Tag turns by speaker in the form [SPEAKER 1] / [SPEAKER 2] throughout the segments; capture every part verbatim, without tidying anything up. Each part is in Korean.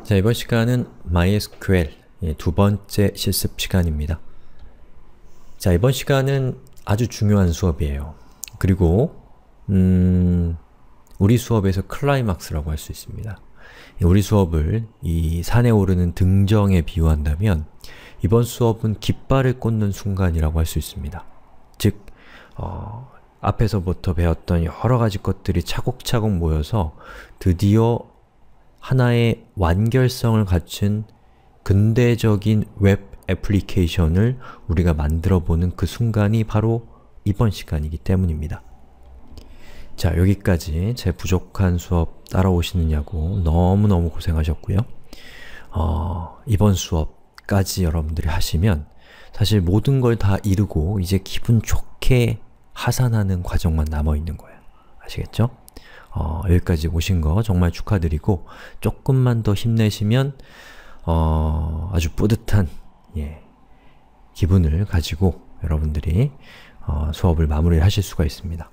[SPEAKER 1] 자, 이번 시간은 마이에스큐엘 두 번째 실습 시간입니다. 자, 이번 시간은 아주 중요한 수업이에요. 그리고 음, 우리 수업에서 클라이막스라고 할 수 있습니다. 우리 수업을 이 산에 오르는 등정에 비유한다면 이번 수업은 깃발을 꽂는 순간이라고 할 수 있습니다. 즉, 어, 앞에서부터 배웠던 여러가지 것들이 차곡차곡 모여서 드디어 하나의 완결성을 갖춘 근대적인 웹 애플리케이션을 우리가 만들어보는 그 순간이 바로 이번 시간이기 때문입니다. 자, 여기까지 제 부족한 수업 따라오시느냐고 너무너무 고생하셨고요. 어, 이번 수업까지 여러분들이 하시면 사실 모든 걸 다 이루고 이제 기분 좋게 하산하는 과정만 남아있는 거예요. 아시겠죠? 어, 여기까지 오신 거 정말 축하드리고 조금만 더 힘내시면 어, 아주 뿌듯한 예, 기분을 가지고 여러분들이 어, 수업을 마무리하실 수가 있습니다.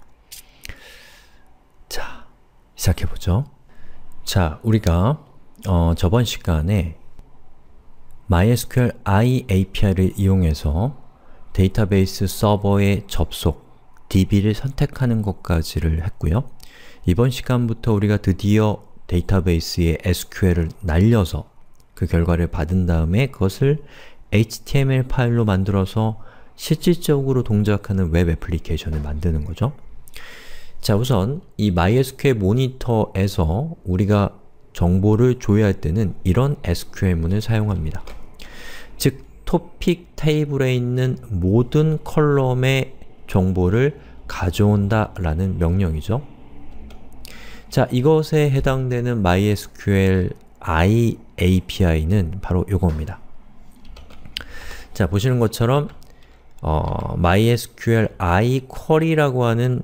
[SPEAKER 1] 자, 시작해보죠. 자, 우리가 어, 저번 시간에 마이에스큐엘 아이 에이피아이를 이용해서 데이터베이스 서버의 접속, 디비를 선택하는 것까지를 했고요. 이번 시간부터 우리가 드디어 데이터베이스에 에스큐엘을 날려서 그 결과를 받은 다음에 그것을 에이치티엠엘 파일로 만들어서 실질적으로 동작하는 웹 애플리케이션을 만드는 거죠. 자, 우선 이 마이에스큐엘 모니터에서 우리가 정보를 조회할 때는 이런 에스큐엘문을 사용합니다. 즉, 토픽 테이블에 있는 모든 컬럼의 정보를 가져온다 라는 명령이죠. 자, 이것에 해당되는 마이에스큐엘 아이 에이피아이는 바로 이겁니다. 자, 보시는 것처럼 어, 마이에스큐엘 아이 쿼리라고 하는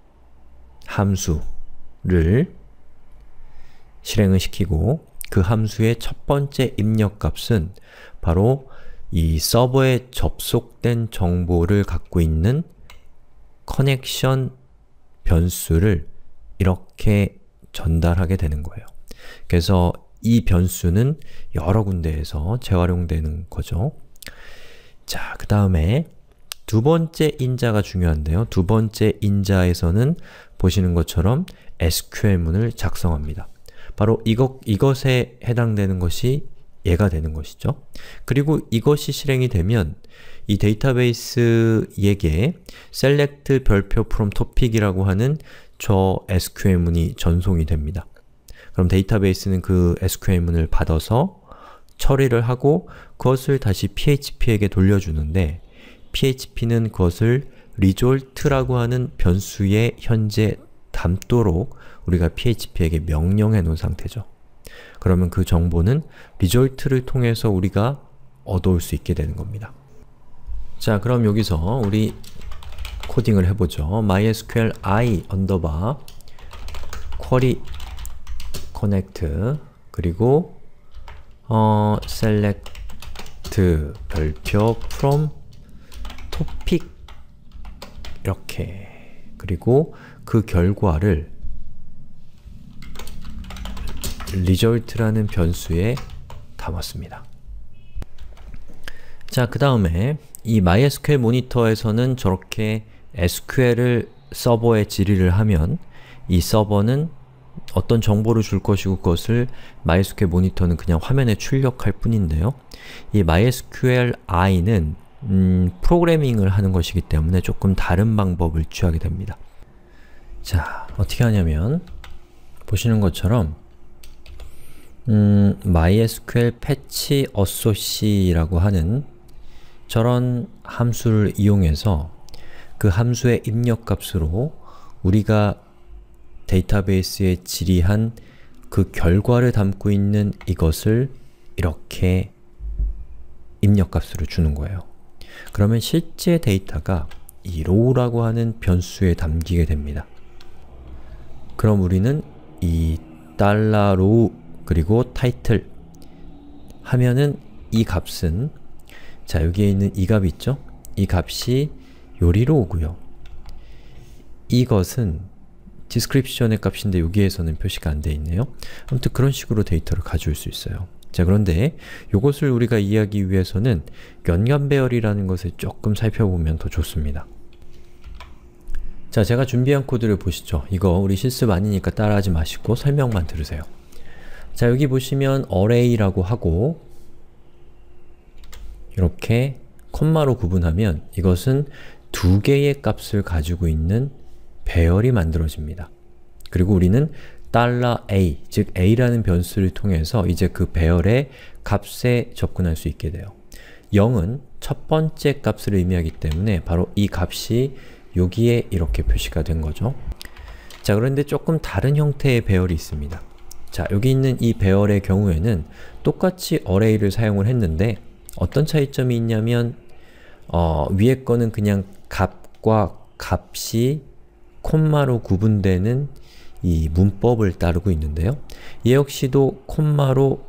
[SPEAKER 1] 함수를 실행을 시키고 그 함수의 첫 번째 입력값은 바로 이 서버에 접속된 정보를 갖고 있는 커넥션 변수를 이렇게 전달하게 되는 거예요. 그래서 이 변수는 여러 군데에서 재활용되는 거죠. 자, 그 다음에 두 번째 인자가 중요한데요. 두 번째 인자에서는 보시는 것처럼 에스큐엘문을 작성합니다. 바로 이것, 이것에 해당되는 것이 얘가 되는 것이죠. 그리고 이것이 실행이 되면 이 데이터베이스에게 select 별표 from topic이라고 하는 저 에스큐엘문이 전송이 됩니다. 그럼 데이터베이스는 그 에스큐엘문을 받아서 처리를 하고 그것을 다시 피에이치피에게 돌려주는데 피에이치피는 그것을 result라고 하는 변수에 현재 담도록 우리가 피에이치피에게 명령해 놓은 상태죠. 그러면 그 정보는 result를 통해서 우리가 얻어올 수 있게 되는 겁니다. 자, 그럼 여기서 우리 코딩을 해보죠. MySQL I 언더바 query connect 그리고 어, select 별표 from topic 이렇게 그리고 그 결과를 result라는 변수에 담았습니다. 자, 그 다음에 이 마이에스큐엘 모니터에서는 저렇게 에스큐엘을 서버에 질의를 하면 이 서버는 어떤 정보를 줄 것이고 그것을 마이에스큐엘 모니터는 그냥 화면에 출력할 뿐인데요. 이 마이에스큐엘 아이는 음, 프로그래밍을 하는 것이기 때문에 조금 다른 방법을 취하게 됩니다. 자, 어떻게 하냐면 보시는 것처럼 음, MySQL patch associate라고 하는 저런 함수를 이용해서 그 함수의 입력값으로 우리가 데이터베이스에 질의한 그 결과를 담고 있는 이것을 이렇게 입력값으로 주는 거예요. 그러면 실제 데이터가 이 row라고 하는 변수에 담기게 됩니다. 그럼 우리는 이 $row 그리고 title 하면은 이 값은 자, 여기에 있는 이 값 있죠? 이 값이 요리로 오고요. 이것은 description의 값인데 여기에서는 표시가 안 돼 있네요. 아무튼 그런 식으로 데이터를 가져올 수 있어요. 자, 그런데 이것을 우리가 이해하기 위해서는 연관 배열이라는 것을 조금 살펴보면 더 좋습니다. 자, 제가 준비한 코드를 보시죠. 이거 우리 실습 아니니까 따라하지 마시고 설명만 들으세요. 자, 여기 보시면 array라고 하고 이렇게 콤마로 구분하면 이것은 두 개의 값을 가지고 있는 배열이 만들어집니다. 그리고 우리는 $a, 즉 a라는 변수를 통해서 이제 그 배열의 값에 접근할 수 있게 돼요. 영은 첫 번째 값을 의미하기 때문에 바로 이 값이 여기에 이렇게 표시가 된 거죠. 자, 그런데 조금 다른 형태의 배열이 있습니다. 자, 여기 있는 이 배열의 경우에는 똑같이 array를 사용을 했는데 어떤 차이점이 있냐면 어, 위에 거는 그냥 값과 값이 콤마로 구분되는 이 문법을 따르고 있는데요. 얘 역시도 콤마로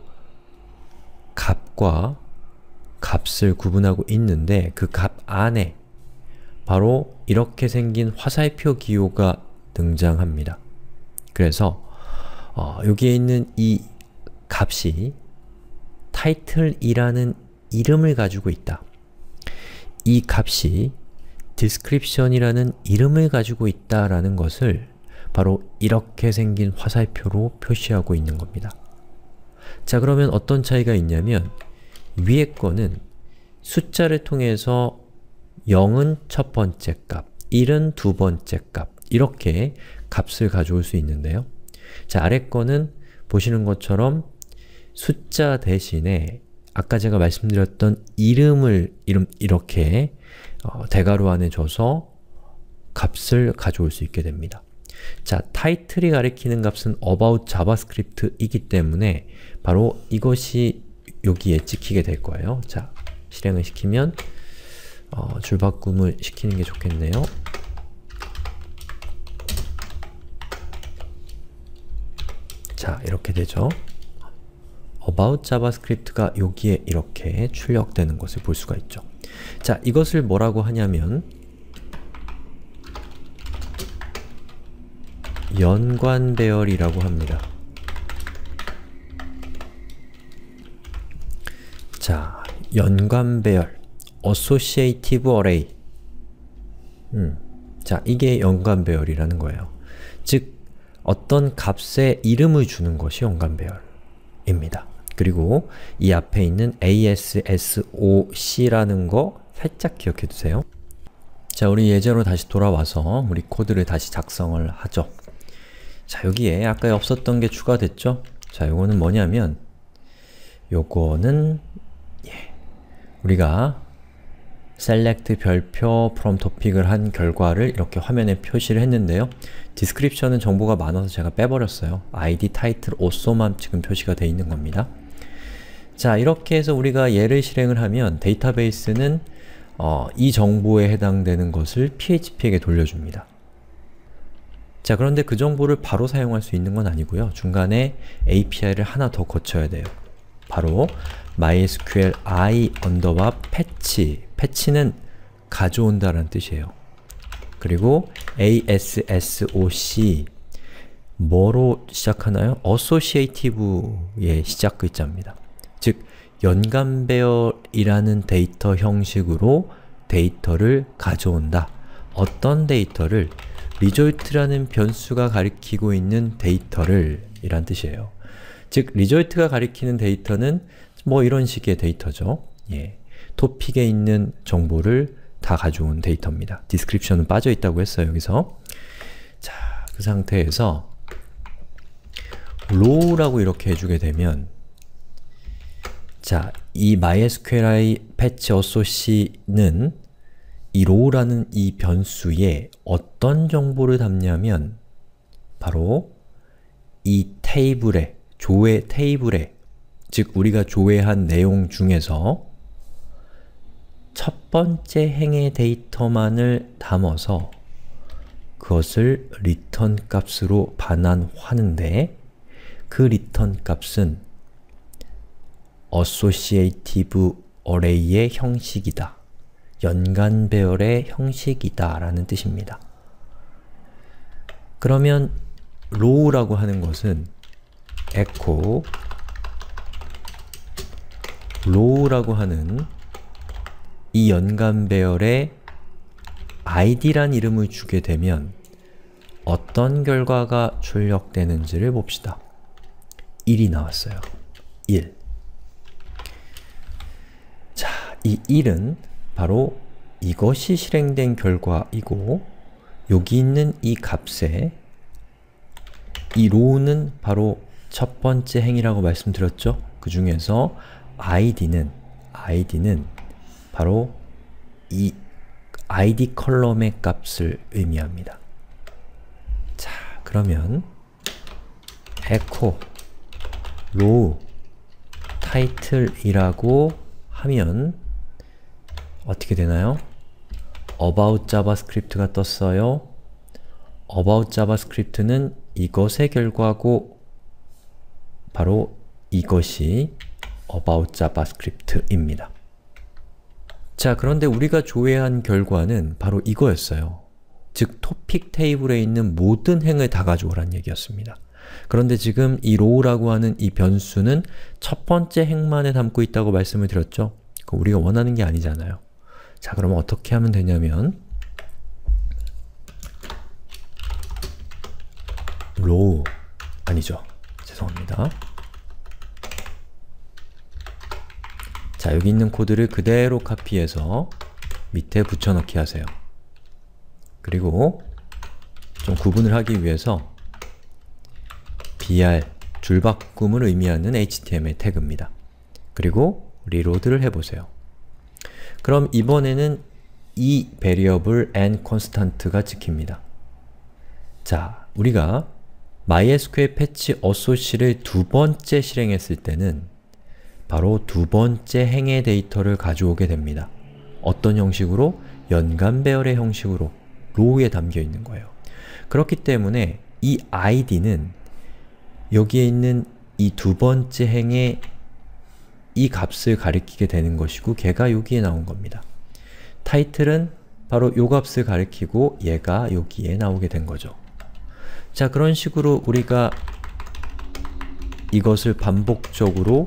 [SPEAKER 1] 값과 값을 구분하고 있는데 그 값 안에 바로 이렇게 생긴 화살표 기호가 등장합니다. 그래서 어, 여기에 있는 이 값이 title이라는 이름을 가지고 있다. 이 값이 description이라는 이름을 가지고 있다라는 것을 바로 이렇게 생긴 화살표로 표시하고 있는 겁니다. 자, 그러면 어떤 차이가 있냐면 위에 거는 숫자를 통해서 영은 첫 번째 값, 일은 두 번째 값 이렇게 값을 가져올 수 있는데요. 자, 아래 거는 보시는 것처럼 숫자 대신에 아까 제가 말씀드렸던 이름을 이름, 이렇게 어, 대괄호 안에 줘서 값을 가져올 수 있게 됩니다. 자, title이 가리키는 값은 about javascript이기 때문에 바로 이것이 여기에 찍히게 될 거예요. 자, 실행을 시키면 어, 줄바꿈을 시키는 게 좋겠네요. 자, 이렇게 되죠. about javascript가 여기에 이렇게 출력되는 것을 볼 수가 있죠. 자, 이것을 뭐라고 하냐면 연관 배열이라고 합니다. 자, 연관 배열 associative array 음, 자, 이게 연관 배열이라는 거예요. 즉, 어떤 값에 이름을 주는 것이 연관 배열입니다. 그리고 이 앞에 있는 assoc라는 거 살짝 기억해 두세요. 자, 우리 예제로 다시 돌아와서 우리 코드를 다시 작성을 하죠. 자, 여기에 아까 없었던 게 추가됐죠? 자, 요거는 뭐냐면 요거는 예, 우리가 select 별표 from topic을 한 결과를 이렇게 화면에 표시를 했는데요. description은 정보가 많아서 제가 빼버렸어요. 아이디, 타이틀, also만 지금 표시가 되어 있는 겁니다. 자, 이렇게 해서 우리가 얘를 실행을 하면 데이터베이스는 어, 이 정보에 해당되는 것을 피에이치피에게 돌려줍니다. 자, 그런데 그 정보를 바로 사용할 수 있는 건 아니고요. 중간에 에이피아이를 하나 더 거쳐야 돼요. 바로 mysql i underbar patch, 패치는 가져온다라는 뜻이에요. 그리고 assoc 뭐로 시작하나요? associative의 시작 글자입니다. 즉, 연관 배열이라는 데이터 형식으로 데이터를 가져온다. 어떤 데이터를? result라는 변수가 가리키고 있는 데이터를 이란 뜻이에요. 즉, result가 가리키는 데이터는 뭐 이런 식의 데이터죠. 예. 토픽에 있는 정보를 다 가져온 데이터입니다. description은 빠져있다고 했어요, 여기서. 자, 그 상태에서 row라고 이렇게 해주게 되면 자, 이 mysqli patch assoc는 이 row라는 이 변수에 어떤 정보를 담냐면 바로 이 테이블에, 조회 테이블에, 즉 우리가 조회한 내용 중에서 첫 번째 행의 데이터만을 담아서 그것을 return 값으로 반환하는데 그 return 값은 associative array의 형식이다. 연관 배열의 형식이다 라는 뜻입니다. 그러면 row라고 하는 것은 echo row라고 하는 이 연간 배열에 아이디란 이름을 주게 되면 어떤 결과가 출력되는지를 봅시다. 일이 나왔어요. 일. 자, 이 일은 바로 이것이 실행된 결과이고 여기 있는 이 값에 이 row는 바로 첫 번째 행이라고 말씀드렸죠? 그 중에서 아이디는 아이디는 바로 이 아이디 컬럼의 값을 의미합니다. 자, 그러면 echo row title이라고 하면 어떻게 되나요? about javascript가 떴어요. about javascript는 이것의 결과고 바로 이것이 about javascript입니다. 자, 그런데 우리가 조회한 결과는 바로 이거였어요. 즉, 토픽 테이블에 있는 모든 행을 다 가져오라는 얘기였습니다. 그런데 지금 이 row라고 하는 이 변수는 첫 번째 행만에 담고 있다고 말씀을 드렸죠? 그거 우리가 원하는 게 아니잖아요. 자, 그러면 어떻게 하면 되냐면 row, 아니죠. 죄송합니다. 자, 여기 있는 코드를 그대로 카피해서 밑에 붙여넣기 하세요. 그리고 좀 구분을 하기 위해서 br, 줄바꿈을 의미하는 에이치티엠엘 태그입니다. 그리고 리로드를 해보세요. 그럼 이번에는 이 variable and constant가 찍힙니다. 자, 우리가 MySQL 패치 associate를 두 번째 실행했을 때는 바로 두 번째 행의 데이터를 가져오게 됩니다. 어떤 형식으로? 연간 배열의 형식으로 row에 담겨 있는 거예요. 그렇기 때문에 이 아이디는 여기에 있는 이 두 번째 행의 이 값을 가리키게 되는 것이고 걔가 여기에 나온 겁니다. title은 바로 요 값을 가리키고 얘가 여기에 나오게 된 거죠. 자, 그런 식으로 우리가 이것을 반복적으로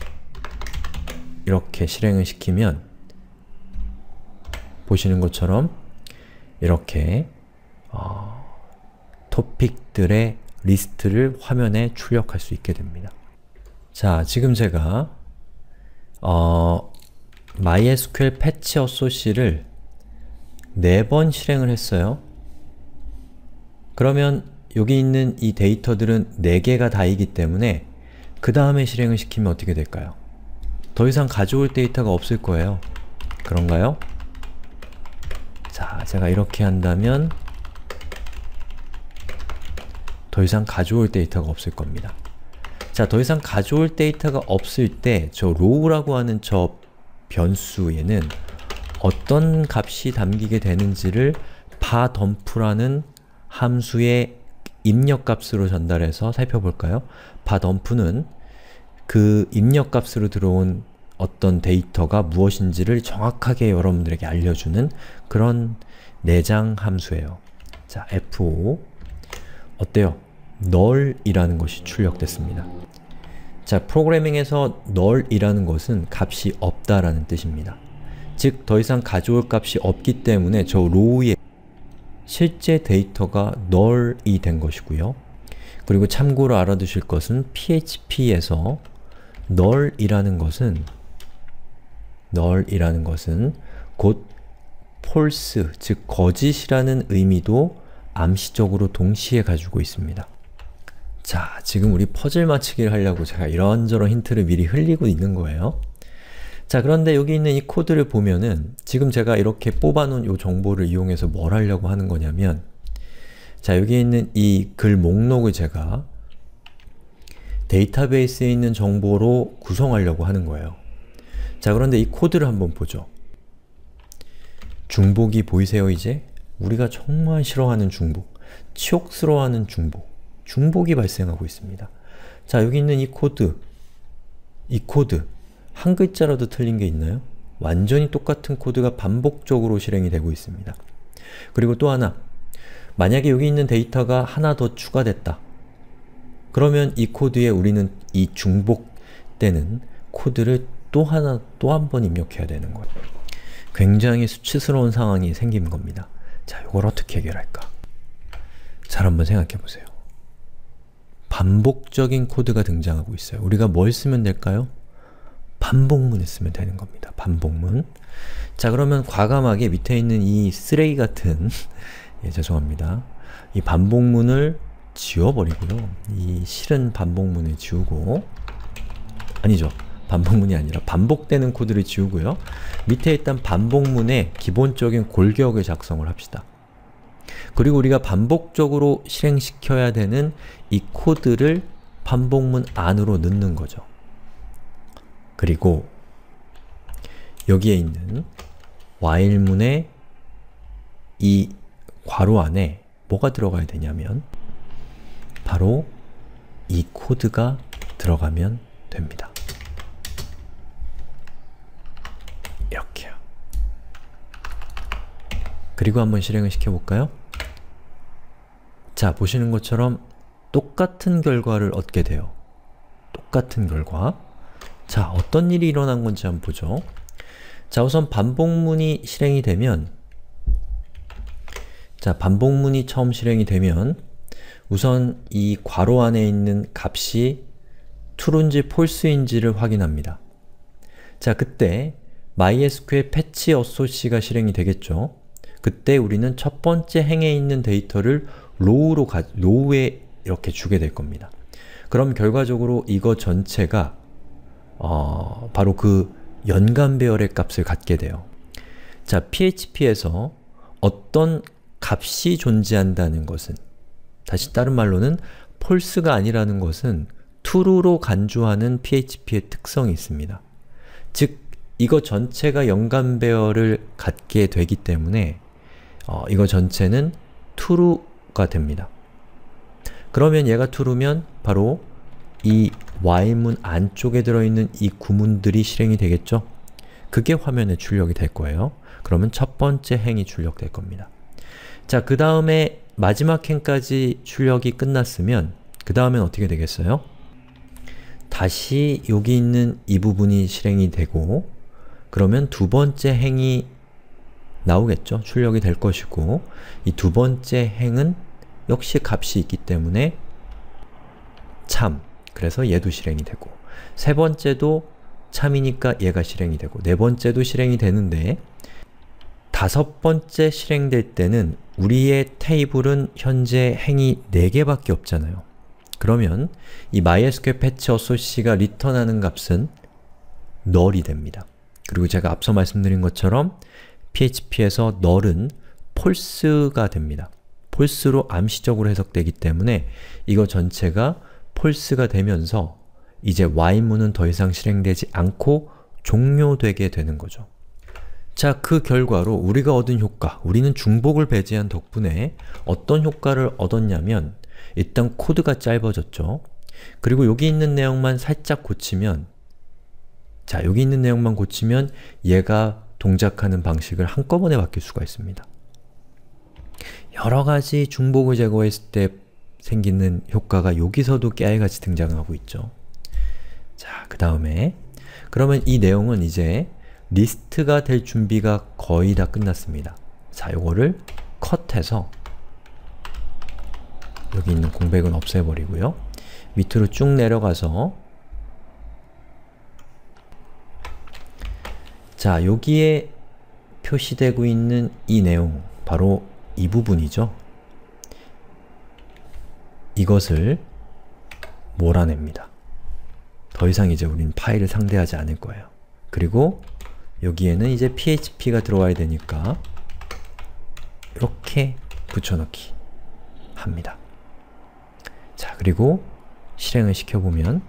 [SPEAKER 1] 이렇게 실행을 시키면 보시는 것처럼 이렇게 어, 토픽들의 리스트를 화면에 출력할 수 있게 됩니다. 자, 지금 제가 어, MySQL 패치 associate를 네 번 실행을 했어요. 그러면 여기 있는 이 데이터들은 네 개가 다이기 때문에 그 다음에 실행을 시키면 어떻게 될까요? 더 이상 가져올 데이터가 없을 거예요. 그런가요? 자, 제가 이렇게 한다면 더 이상 가져올 데이터가 없을 겁니다. 자, 더 이상 가져올 데이터가 없을 때 저 row라고 하는 저 변수에는 어떤 값이 담기게 되는지를 바덤프라는 함수의 입력값으로 전달해서 살펴볼까요? 바덤프는 그 입력값으로 들어온 어떤 데이터가 무엇인지를 정확하게 여러분들에게 알려주는 그런 내장 함수예요. 자, 에프오 어때요? null이라는 것이 출력됐습니다. 자, 프로그래밍에서 null이라는 것은 값이 없다라는 뜻입니다. 즉, 더 이상 가져올 값이 없기 때문에 저 row의 실제 데이터가 null이 된 것이고요. 그리고 참고로 알아두실 것은 피에이치피에서 null이라는 것은 null이라는 것은 곧 false, 즉 거짓이라는 의미도 암시적으로 동시에 가지고 있습니다. 자, 지금 우리 퍼즐 맞추기를 하려고 제가 이런저런 힌트를 미리 흘리고 있는 거예요. 자, 그런데 여기 있는 이 코드를 보면은 지금 제가 이렇게 뽑아놓은 이 정보를 이용해서 뭘 하려고 하는 거냐면 자, 여기 있는 이 글 목록을 제가 데이터베이스에 있는 정보로 구성하려고 하는 거예요. 자, 그런데 이 코드를 한번 보죠. 중복이 보이세요, 이제? 우리가 정말 싫어하는 중복, 치욕스러워하는 중복, 중복이 발생하고 있습니다. 자, 여기 있는 이 코드, 이 코드 한 글자라도 틀린 게 있나요? 완전히 똑같은 코드가 반복적으로 실행이 되고 있습니다. 그리고 또 하나, 만약에 여기 있는 데이터가 하나 더 추가됐다. 그러면 이 코드에 우리는 이 중복되는 코드를 또 하나, 또 한 번 입력해야 되는 거예요. 굉장히 수치스러운 상황이 생긴 겁니다. 자, 이걸 어떻게 해결할까? 잘 한번 생각해 보세요. 반복적인 코드가 등장하고 있어요. 우리가 뭘 쓰면 될까요? 반복문을 쓰면 되는 겁니다. 반복문. 자, 그러면 과감하게 밑에 있는 이 쓰레기 같은 예, 죄송합니다. 이 반복문을 지워버리고요. 이 싫은 반복문을 지우고 아니죠. 반복문이 아니라 반복되는 코드를 지우고요. 밑에 일단 반복문에 기본적인 골격을 작성을 합시다. 그리고 우리가 반복적으로 실행시켜야 되는 이 코드를 반복문 안으로 넣는 거죠. 그리고 여기에 있는 while문의 이 괄호 안에 뭐가 들어가야 되냐면 바로 이 코드가 들어가면 됩니다. 이렇게요. 그리고 한번 실행을 시켜볼까요? 자, 보시는 것처럼 똑같은 결과를 얻게 돼요. 똑같은 결과. 자, 어떤 일이 일어난 건지 한번 보죠. 자, 우선 반복문이 실행이 되면 자, 반복문이 처음 실행이 되면 우선 이 괄호 안에 있는 값이 true인지 false인지를 확인합니다. 자, 그때 MySQL 패치 어소시가 실행이 되겠죠. 그때 우리는 첫 번째 행에 있는 데이터를 row로 가, row에 이렇게 주게 될 겁니다. 그럼 결과적으로 이거 전체가 어, 바로 그 연간 배열의 값을 갖게 돼요. 자, 피에이치피에서 어떤 값이 존재한다는 것은, 다시 다른 말로는 false가 아니라는 것은 true로 간주하는 피에이치피의 특성이 있습니다. 즉, 이거 전체가 연간 배열을 갖게 되기 때문에 어, 이거 전체는 true가 됩니다. 그러면 얘가 true면 바로 이 while문 안쪽에 들어있는 이 구문들이 실행이 되겠죠? 그게 화면에 출력이 될 거예요. 그러면 첫 번째 행이 출력될 겁니다. 자, 그 다음에 마지막 행까지 출력이 끝났으면 그 다음엔 어떻게 되겠어요? 다시 여기 있는 이 부분이 실행이 되고 그러면 두 번째 행이 나오겠죠? 출력이 될 것이고 이 두 번째 행은 역시 값이 있기 때문에 참, 그래서 얘도 실행이 되고 세 번째도 참이니까 얘가 실행이 되고 네 번째도 실행이 되는데 다섯 번째 실행될 때는 우리의 테이블은 현재 행이 네 개밖에 없잖아요. 그러면 이 MySQL 패치 어소시가 리턴하는 값은 null이 됩니다. 그리고 제가 앞서 말씀드린 것처럼 피에이치피에서 null은 false가 됩니다. false로 암시적으로 해석되기 때문에 이거 전체가 false가 되면서 이제 while문은 더 이상 실행되지 않고 종료되게 되는 거죠. 자, 그 결과로 우리가 얻은 효과, 우리는 중복을 배제한 덕분에 어떤 효과를 얻었냐면 일단 코드가 짧아졌죠. 그리고 여기 있는 내용만 살짝 고치면 자, 여기 있는 내용만 고치면 얘가 동작하는 방식을 한꺼번에 바뀔 수가 있습니다. 여러가지 중복을 제거했을 때 생기는 효과가 여기서도 깨알같이 등장하고 있죠. 자, 그 다음에 그러면 이 내용은 이제 리스트가 될 준비가 거의 다 끝났습니다. 자, 요거를 컷해서 여기 있는 공백은 없애버리고요. 밑으로 쭉 내려가서 자, 여기에 표시되고 있는 이 내용, 바로 이 부분이죠. 이것을 몰아냅니다. 더 이상 이제 우리는 파일을 상대하지 않을 거예요. 그리고 여기에는 이제 피에이치피가 들어와야 되니까 이렇게 붙여넣기 합니다. 자, 그리고 실행을 시켜보면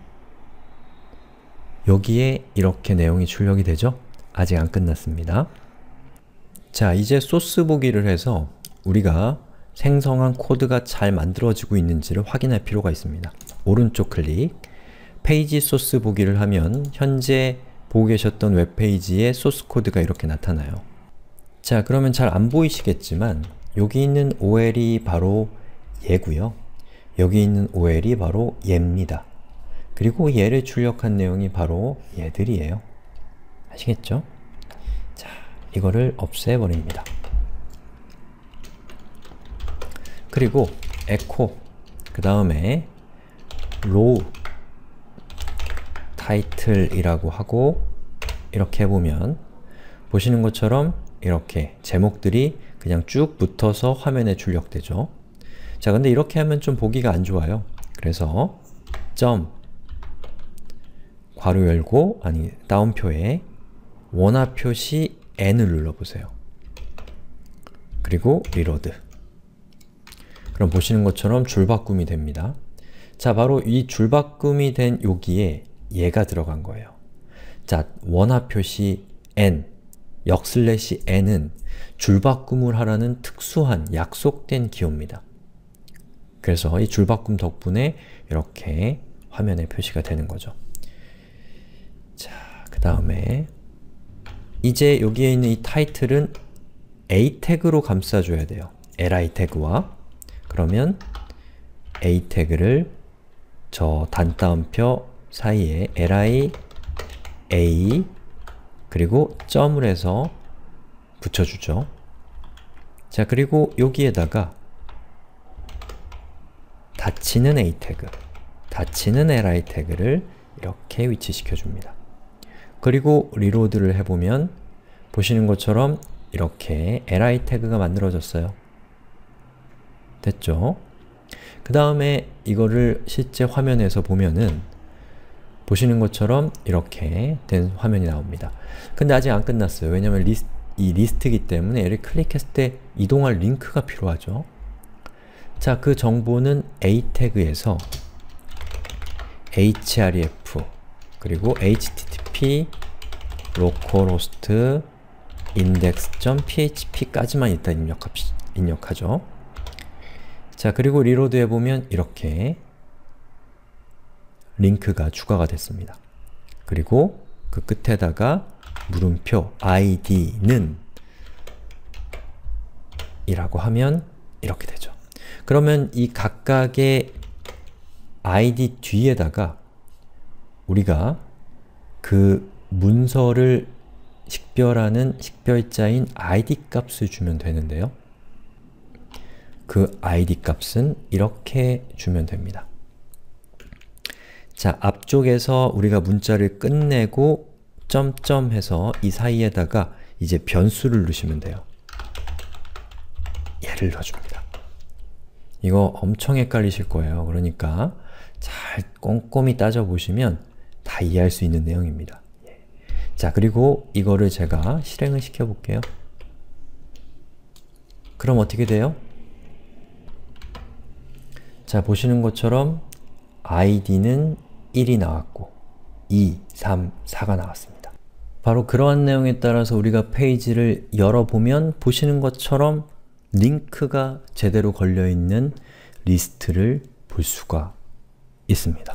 [SPEAKER 1] 여기에 이렇게 내용이 출력이 되죠? 아직 안 끝났습니다. 자, 이제 소스 보기를 해서 우리가 생성한 코드가 잘 만들어지고 있는지를 확인할 필요가 있습니다. 오른쪽 클릭, 페이지 소스 보기를 하면 현재 보고 계셨던 웹페이지의 소스 코드가 이렇게 나타나요. 자, 그러면 잘 안 보이시겠지만 여기 있는 오엘이 바로 얘고요. 여기 있는 오엘이 바로 얘입니다. 그리고 얘를 출력한 내용이 바로 얘들이에요. 아시겠죠? 자, 이거를 없애버립니다. 그리고 echo 그 다음에 row title이라고 하고 이렇게 해보면 보시는 것처럼 이렇게 제목들이 그냥 쭉 붙어서 화면에 출력되죠. 자, 근데 이렇게 하면 좀 보기가 안 좋아요. 그래서 점 괄호 열고 아니 다운표에 원화 표시 N을 눌러보세요. 그리고 리로드. 그럼 보시는 것처럼 줄바꿈이 됩니다. 자, 바로 이 줄바꿈이 된 여기에 얘가 들어간 거예요. 자, 원화 표시 N, 역슬래시 N은 줄바꿈을 하라는 특수한 약속된 기호입니다. 그래서 이 줄바꿈 덕분에 이렇게 화면에 표시가 되는 거죠. 자, 그 다음에 이제 여기에 있는 이 타이틀은 A 태그로 감싸줘야 돼요. li 태그와. 그러면 A 태그를 저 단따옴표 사이에 li a 그리고 점을 해서 붙여주죠. 자, 그리고 여기에다가 닫히는 A 태그, 닫히는 li 태그를 이렇게 위치시켜줍니다. 그리고 리로드를 해보면 보시는 것처럼 이렇게 li 태그가 만들어졌어요. 됐죠? 그 다음에 이거를 실제 화면에서 보면은 보시는 것처럼 이렇게 된 화면이 나옵니다. 근데 아직 안 끝났어요. 왜냐면 리스, 이 리스트이기 때문에 얘를 클릭했을 때 이동할 링크가 필요하죠. 자, 그 정보는 A 태그에서 href 그리고 http localhost index.php까지만 일단 입력합시, 입력하죠. 자, 그리고 리로드 해보면 이렇게 링크가 추가가 됐습니다. 그리고 그 끝에다가 물음표 아이디는 이라고 하면 이렇게 되죠. 그러면 이 각각의 아이디 뒤에다가 우리가 그 문서를 식별하는 식별자인 아이디 값을 주면 되는데요. 그 아이디 값은 이렇게 주면 됩니다. 자, 앞쪽에서 우리가 문자를 끝내고 점점 해서 이 사이에다가 이제 변수를 넣으시면 돼요. 얘를 넣어줍니다. 이거 엄청 헷갈리실 거예요. 그러니까 잘 꼼꼼히 따져보시면 다 이해할 수 있는 내용입니다. 자, 그리고 이거를 제가 실행을 시켜볼게요. 그럼 어떻게 돼요? 자, 보시는 것처럼 아이디는 일이 나왔고 이, 삼, 사가 나왔습니다. 바로 그러한 내용에 따라서 우리가 페이지를 열어보면 보시는 것처럼 링크가 제대로 걸려있는 리스트를 볼 수가 있습니다.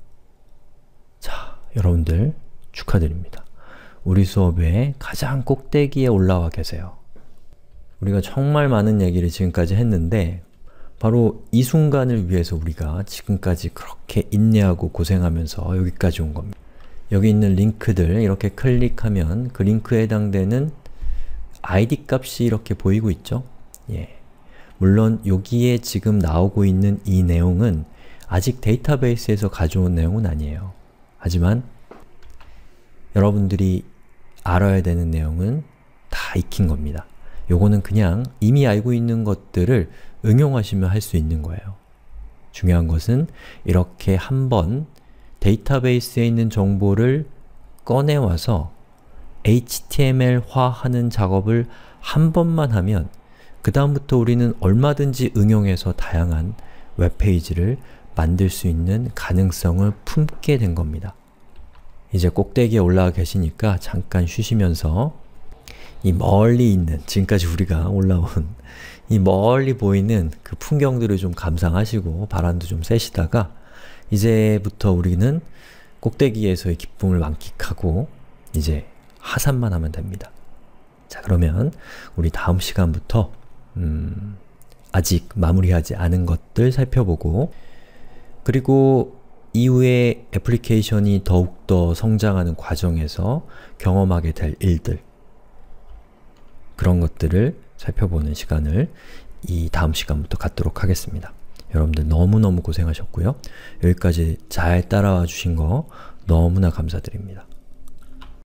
[SPEAKER 1] 자, 여러분들 축하드립니다. 우리 수업의 가장 꼭대기에 올라와 계세요. 우리가 정말 많은 얘기를 지금까지 했는데 바로 이 순간을 위해서 우리가 지금까지 그렇게 인내하고 고생하면서 여기까지 온 겁니다. 여기 있는 링크들 이렇게 클릭하면 그 링크에 해당되는 아이디 값이 이렇게 보이고 있죠? 예. 물론 여기에 지금 나오고 있는 이 내용은 아직 데이터베이스에서 가져온 내용은 아니에요. 하지만 여러분들이 알아야 되는 내용은 다 익힌 겁니다. 요거는 그냥 이미 알고 있는 것들을 응용하시면 할 수 있는 거예요. 중요한 것은 이렇게 한번 데이터베이스에 있는 정보를 꺼내와서 에이치티엠엘화하는 작업을 한 번만 하면 그 다음부터 우리는 얼마든지 응용해서 다양한 웹페이지를 만들 수 있는 가능성을 품게 된 겁니다. 이제 꼭대기에 올라와 계시니까 잠깐 쉬시면서 이 멀리 있는, 지금까지 우리가 올라온 이 멀리 보이는 그 풍경들을 좀 감상하시고 바람도 좀 쐬시다가 이제부터 우리는 꼭대기에서의 기쁨을 만끽하고 이제 하산만 하면 됩니다. 자, 그러면 우리 다음 시간부터 음, 아직 마무리하지 않은 것들 살펴보고, 그리고 이후에 애플리케이션이 더욱더 성장하는 과정에서 경험하게 될 일들, 그런 것들을 살펴보는 시간을 이 다음 시간부터 갖도록 하겠습니다. 여러분들 너무너무 고생하셨고요. 여기까지 잘 따라와 주신 거 너무나 감사드립니다.